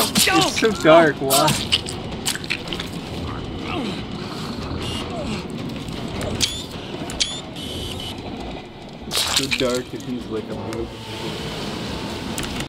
It's so dark, why? It's so dark and he's like, I'm looking at it.